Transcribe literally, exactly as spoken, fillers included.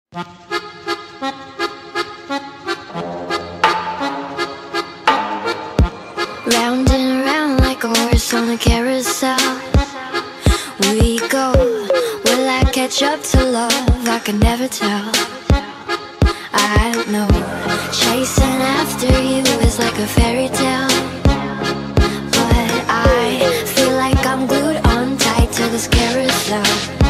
Round and around like a horse on a carousel we go. Will I catch up to love? I can never tell. I know chasing after you is like a fairy tale, but I feel like I'm glued on tight to this carousel.